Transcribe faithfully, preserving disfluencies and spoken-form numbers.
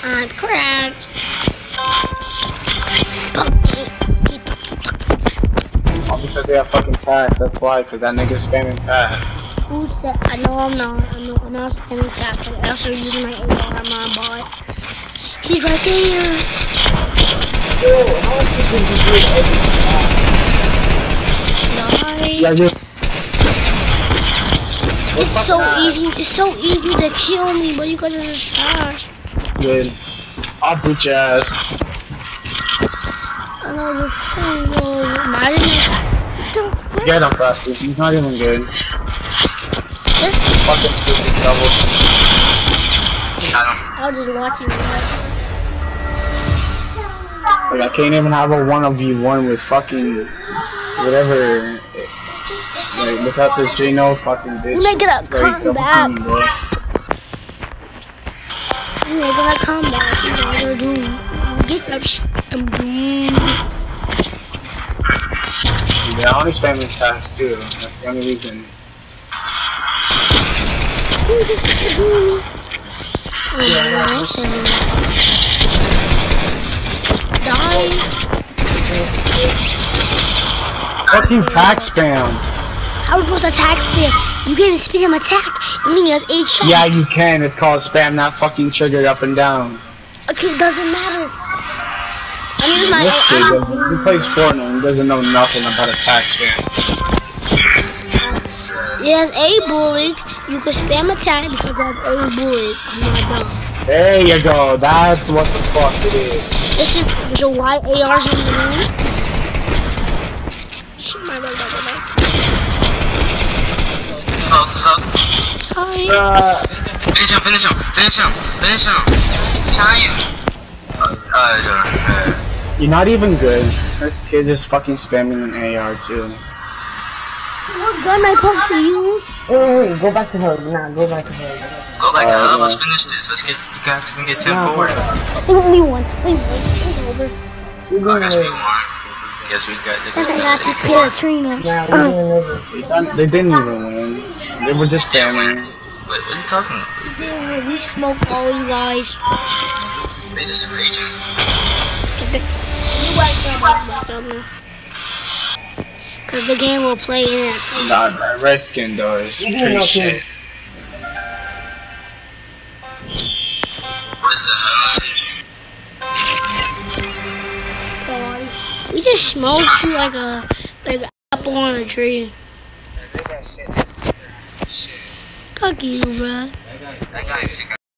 I'm cracked. All because they have fucking tags. That's why. Because that nigga's spamming tags. Who said? I know I'm not. I know I'm not spamming tags. I'm also using my A R. I'm not a bot. He's right there. Yo, how much did you do Nice. Yeah, you. It's so easy. It's so easy to kill me, but you guys are just trash. Good. I'll beat your ass. I know this thing goes. Imagine it. Get him, Frosty. He's not even good. This Fucking stupid double. I was just watching that. Like, I can't even have a one v one with fucking whatever. Like, without this J-No fucking bitch. When I get a Like, comeback. team, bro. When I get a comeback, you know what they're doing. Get that shit. I'm doing. Yeah, I only spam attacks too. That's the only reason. Fucking tag spam. How are we supposed to attack spam? You can't spam attack. You only has eight shots. Yeah, you can. It's called spam, not fucking triggered up and down. Okay, it doesn't matter. I mean, my This kid I doesn't. He plays Fortnite and doesn't know nothing about attack spam. It has eight bullets. You can spam attack because it has eight bullets. I'm not dumb. There you go. That's what the fuck it is. This is there's a white A Rs in the room. Shit, my bad, my bad, my bad. Hi. Uh, Finish him, finish him, finish him, finish him. Behind you. Uh, sure. Uh, you're not even good. This kid just fucking spamming an A R too. What gun I supposed to use? Wait, wait, wait, go back to her. Nah, go back to her. go back to Uh, hub. yeah. Let's finish this. Let's get you guys can get ten No, forward. Wait, only one. Wait, wait, wait, over. We're I doing guess we it. won. Guess we got this. I think I got to kill a Trina. Nah, we're doing it. They, done, they didn't even win. They were just spamming. What, what are you talking about? Damn, we smoked all you guys. They just raging. You guys don't know something. Cause the game will play in it. Nah, that red skin though is You do pretty know shit. What the hell? We just smoked you like a like an apple on a tree. Shit. Fuck you, bruh. That guy.